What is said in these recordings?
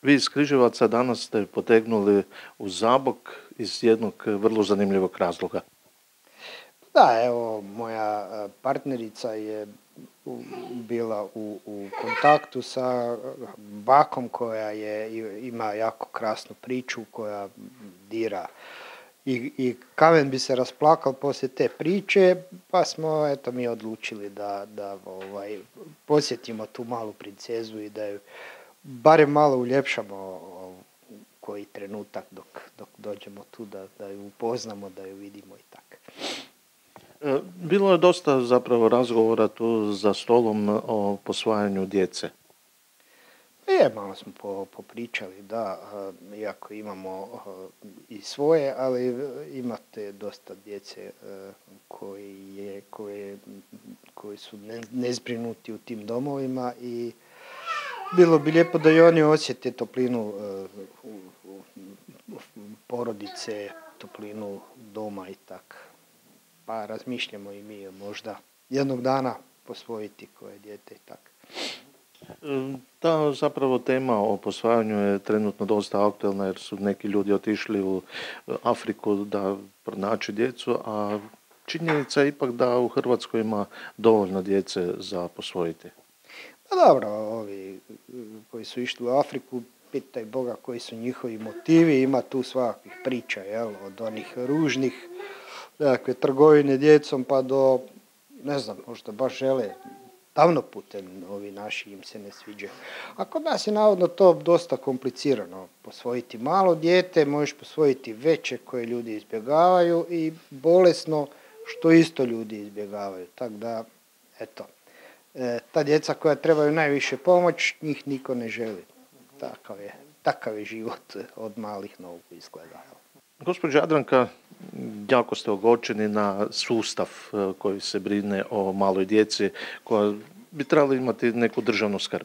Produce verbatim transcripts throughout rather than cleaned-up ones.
Vi iz Križevaca danas ste potegnuli u Zabok iz jednog vrlo zanimljivog razloga. Da, evo, moja partnerica je bila u, u kontaktu sa bakom koja je, ima jako krasnu priču, koja dira i, i kamen bi se rasplakal poslije te priče, pa smo eto mi odlučili da, da ovaj, posjetimo tu malu princezu i da ju barem malo uljepšamo koji trenutak dok, dok dođemo tu, da, da ju upoznamo, da ju vidimo i tako. Bilo je dosta zapravo razgovora tu za stolom o posvajanju djece. Je, malo smo po, popričali, da, iako imamo i svoje, ali imate dosta djece koji, je, koje, koji su ne, nezbrinuti u tim domovima i bilo bi lijepo da i oni osjete toplinu porodice, toplinu doma i tako. Pa razmišljamo i mi možda jednog dana posvojiti koje dijete i tako. Ta zapravo tema o posvajanju je trenutno dosta aktualna jer su neki ljudi otišli u Afriku da pronaći djecu, a činjenica je ipak da u Hrvatskoj ima dovoljno djece za posvojiti. Pa dobro, ovi koji su išli u Afriku, pitaj Boga koji su njihovi motivi, ima tu svakakvih priča, jel, od onih ružnih nekakve trgovine djecom pa do, ne znam, možda baš žele davno putem ovi naši im se ne sviđa. A kod nas je navodno to dosta komplicirano. Posvojiti malo dijete, možeš posvojiti veće koje ljudi izbjegavaju i bolesno što isto ljudi izbjegavaju. Tako da, eto, e, ta djeca koja trebaju najviše pomoć, njih niko ne želi. Takav je, takav je život od malih nogu izgleda. Gospođa Jadranka, jako ste ogorčeni na sustav koji se brine o maloj djeci koja bi trebala imati neku državnu skrb.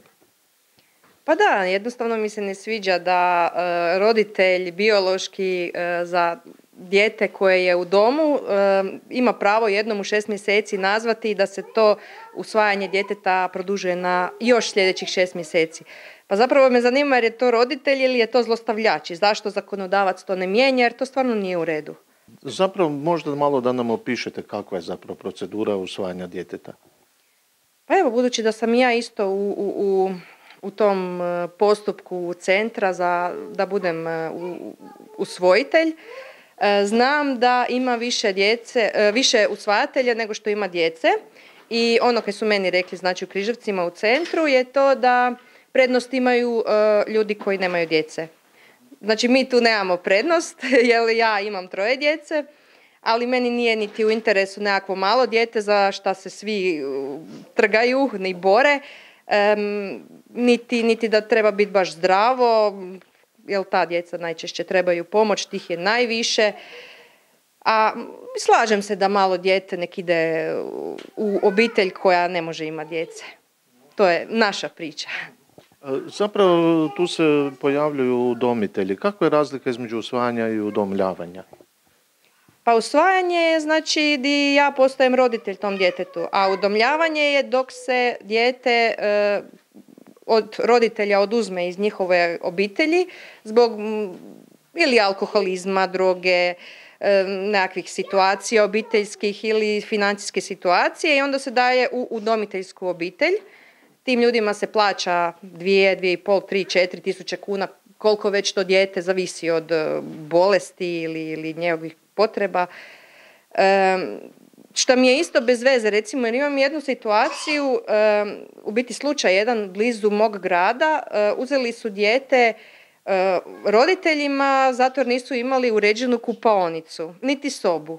Pa da, jednostavno mi se ne sviđa da e, roditelj biološki e, za dijete koje je u domu e, ima pravo jednom u šest mjeseci nazvati i da se to usvajanje djeteta produžuje na još sljedećih šest mjeseci. Pa zapravo me zanima jer je to roditelj ili je to zlostavljač i zašto zakonodavac to ne mijenja jer to stvarno nije u redu. Zapravo možda malo da nam opišete kakva je zapravo procedura usvajanja djeteta. Pa evo, budući da sam ja isto u, u, u, u tom postupku centra za, da budem usvojitelj, znam da ima više djece, više usvajatelja nego što ima djece i ono kaj su meni rekli, znači u Križevcima u centru, je to da prednost imaju ljudi koji nemaju djece. Znači mi tu nemamo prednost, jer ja imam troje djece, ali meni nije niti u interesu nekakvo malo dijete za šta se svi trgaju, ni bore, um, niti, niti da treba biti baš zdravo, jer ta djeca najčešće trebaju pomoć, tih je najviše. A slažem se da malo dijete nek ide u obitelj koja ne može imati djece. To je naša priča. Zapravo tu se pojavljuju udomitelji. Kakva je razlika između usvajanja i udomljavanja? Pa usvajanje je znači di ja postajem roditelj tom djetetu, a udomljavanje je dok se dijete e, od roditelja oduzme iz njihove obitelji zbog m, ili alkoholizma, droge, e, nekakvih situacija obiteljskih ili financijske situacije i onda se daje u udomiteljsku obitelj. Tim ljudima se plaća dvije, dvije i pol, tri, četiri tisuće kuna, koliko već to dijete zavisi od bolesti ili, ili njegovih potreba. E, što mi je isto bez veze, recimo jer imam jednu situaciju, e, u biti slučaj jedan blizu mog grada, e, uzeli su dijete e, roditeljima zato jer nisu imali uređenu kupaonicu, niti sobu.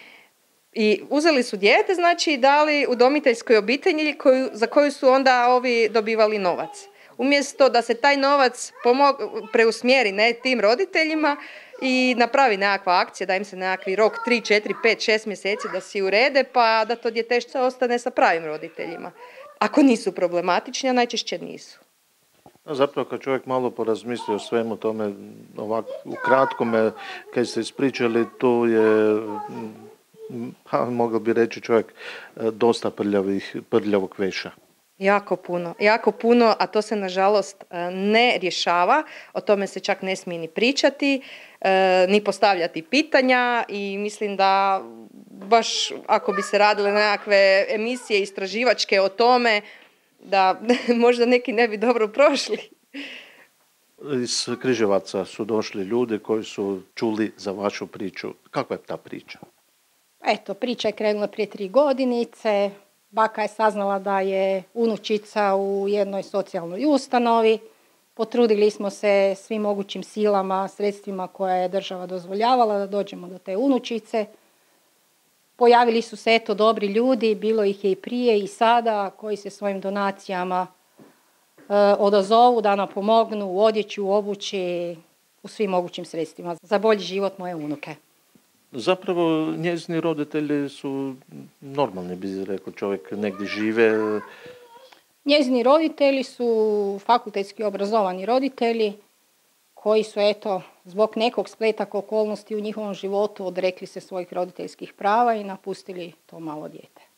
I uzeli su dijete, znači i dali udomiteljskoj obitelji koju, za koju su onda ovi dobivali novac. Umjesto da se taj novac pomog, preusmjeri ne, tim roditeljima i napravi nekakva akcija, da im se nekakvi rok tri, četiri, pet, šest mjeseci da si urede pa da to djetešće ostane sa pravim roditeljima. Ako nisu problematični, a najčešće nisu. Zapravo kad čovjek malo porazmisli o svemu tome, ovako u kratkome, kad ste ispričali, tu je, ha, mogao bi reći čovjek, dosta prljavih, prljavog veša. Jako puno, jako puno, a to se nažalost e, ne rješava, o tome se čak ne smije ni pričati, e, ni postavljati pitanja i mislim da baš ako bi se radile nekakve emisije istraživačke o tome, da možda neki ne bi dobro prošli. Iz Križevaca su došli ljudi koji su čuli za vašu priču. Kakva je ta priča? Eto, priča je krenula prije tri godinice. Baka je saznala da je unučica u jednoj socijalnoj ustanovi. Potrudili smo se svim mogućim silama, sredstvima koje je država dozvoljavala da dođemo do te unučice. Pojavili su se eto dobri ljudi, bilo ih je i prije i sada, koji se svojim donacijama e, odazovu da nam pomognu u odjeći, u obući, u svim mogućim sredstvima za bolji život moje unuke. Zapravo njezini roditelji su normalni, bi rekao čovjek, negdje žive. Njezini roditelji su fakultetski obrazovani roditelji koji su eto zbog nekog spleta okolnosti u njihovom životu odrekli se svojih roditeljskih prava i napustili to malo dijete.